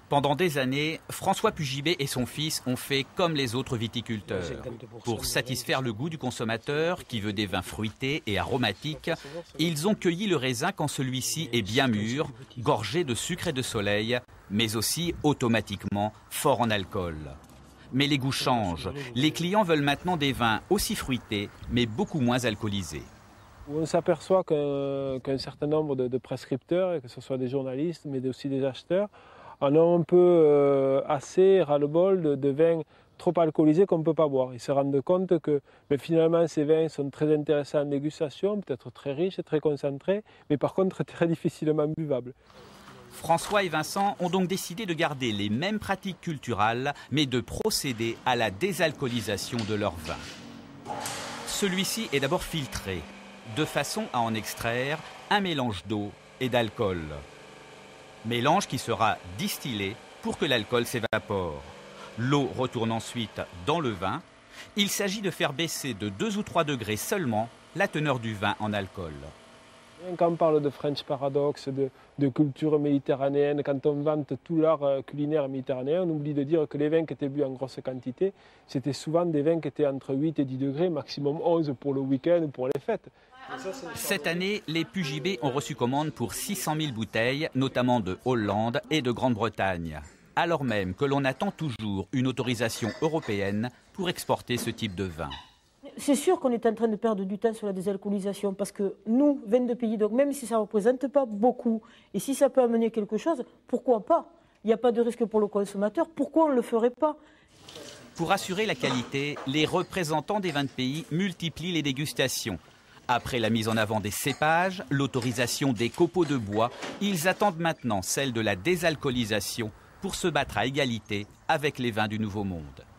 Pendant des années, François Pugibé et son fils ont fait comme les autres viticulteurs. Pour satisfaire le goût du consommateur, qui veut des vins fruités et aromatiques, ils ont cueilli le raisin quand celui-ci est bien mûr, gorgé de sucre et de soleil, mais aussi automatiquement fort en alcool. Mais les goûts changent. Les clients veulent maintenant des vins aussi fruités, mais beaucoup moins alcoolisés. On s'aperçoit qu'un certain nombre de prescripteurs, et que ce soit des journalistes, mais aussi des acheteurs, en ont un peu assez ras-le-bol de vins trop alcoolisés qu'on ne peut pas boire. Ils se rendent compte que finalement ces vins sont très intéressants en dégustation, peut-être très riches, très concentrés, mais par contre très difficilement buvables. François et Vincent ont donc décidé de garder les mêmes pratiques culturales, mais de procéder à la désalcoolisation de leur vin. Celui-ci est d'abord filtré, de façon à en extraire un mélange d'eau et d'alcool. Mélange qui sera distillé pour que l'alcool s'évapore. L'eau retourne ensuite dans le vin. Il s'agit de faire baisser de 2 ou 3 degrés seulement la teneur du vin en alcool. Quand on parle de French Paradox, de culture méditerranéenne, quand on vante tout l'art culinaire méditerranéen, on oublie de dire que les vins qui étaient bu en grosse quantité, c'était souvent des vins qui étaient entre 8 et 10 degrés, maximum 11 pour le week-end ou pour les fêtes. Cette année, les Pugibé ont reçu commande pour 600 000 bouteilles, notamment de Hollande et de Grande-Bretagne, alors même que l'on attend toujours une autorisation européenne pour exporter ce type de vin. C'est sûr qu'on est en train de perdre du temps sur la désalcoolisation parce que nous, 22 pays, donc même si ça ne représente pas beaucoup et si ça peut amener quelque chose, pourquoi pas? Il n'y a pas de risque pour le consommateur, pourquoi on ne le ferait pas? Pour assurer la qualité, les représentants des 20 pays multiplient les dégustations. Après la mise en avant des cépages, l'autorisation des copeaux de bois, ils attendent maintenant celle de la désalcoolisation pour se battre à égalité avec les vins du Nouveau Monde.